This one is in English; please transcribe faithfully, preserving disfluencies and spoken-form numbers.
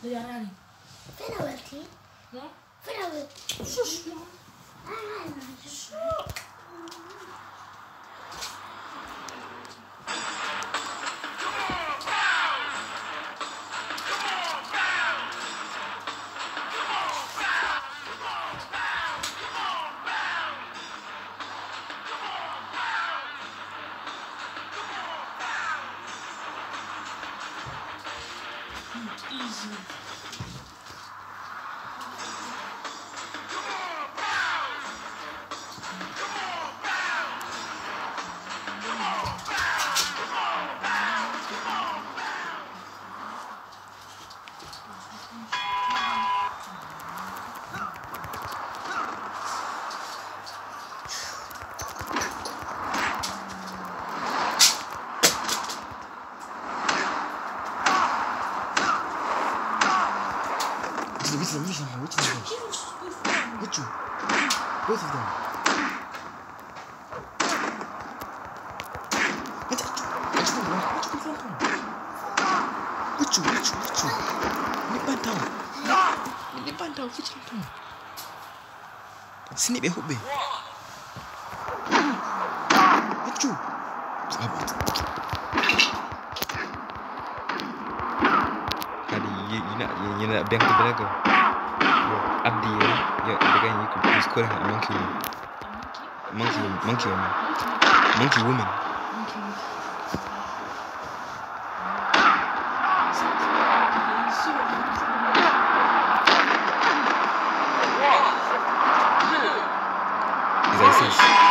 Dari arah nih. Penalty. Ya? Penalty. Sus. Easy. Which one? Which one? Which one? Which one? Both of them. Which one? Which one? Which one? Which one? Which one? Ni pantau. Ni pantau. Which one? Sini be hook be. Which one? You nak you nak biang tu berlaku. Abdi ya, ya dengan you could sekolah monkey. Monkey, monkey woman. Monkey woman. Is that